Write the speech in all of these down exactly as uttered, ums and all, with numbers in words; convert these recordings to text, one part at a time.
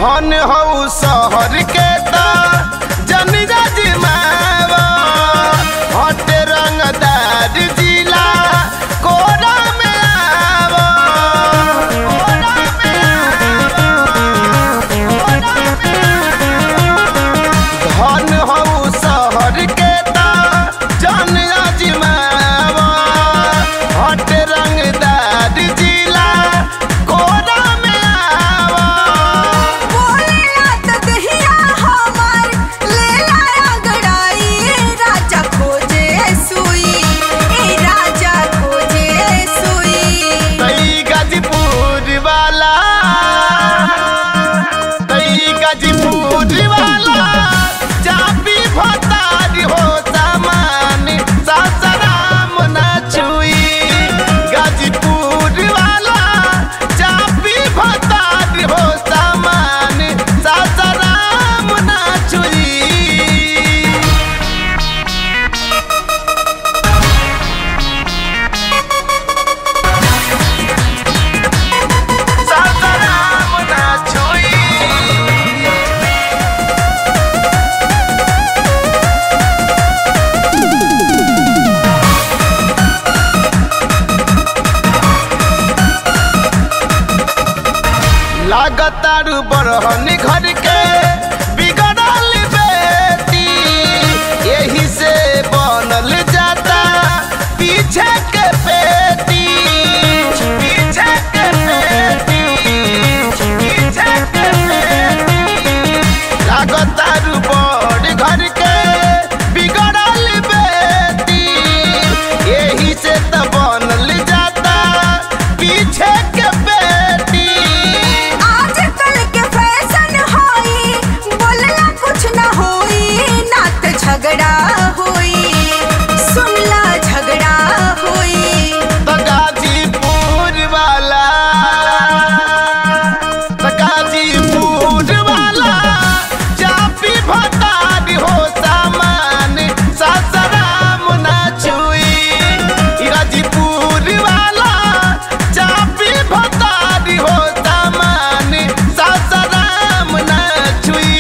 धन हो शहर के ता जन जजमावा हट रंगदार जिला कोरा में आवा कोरा में आवा कोरा में धन हो शहर के ता जन जजमावा हट रंगदार जिला कोरा में आवा बोलेला त दहिया हमार लेला रगड़ाई राजा खोजे सुई ए राजा खोजे सुई तई गाजीपुर वाला तई गाजीपुर वाला चाबी भतारी हो सामान सासाराम ना छुई गाजीपुर वाला चाबी भतारी हो सामान सासाराम ना छुई सासाराम ना छुई लागतारू बरहन घर के बिगड़ल बेटी यही से बनल जाता पीछे के पेटी पीछे के पेटी पीछे के पेटी लागतारू बड़ घर के बिगड़ल बेटी यही से तो बनल जाता पीछे के पेटी आजकल के फैशन होई बोलला कुछ न होई नात झगड़ा होई सुनला झगड़ा होई तो गाजीपुर वाला तो गाजीपुर वाला चाबी भतारी हो सामान सासाराम ना छुई गाजीपुर वाला चाबी भतारी हो सामान सासाराम ना छुई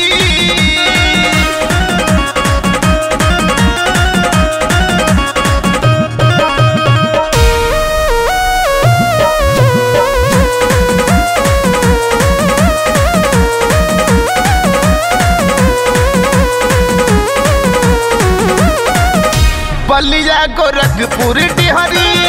बलिया गोरखपुर डिहरी